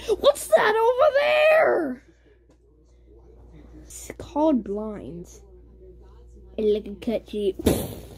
What's that over there? It's called blinds. It look a cut sheet.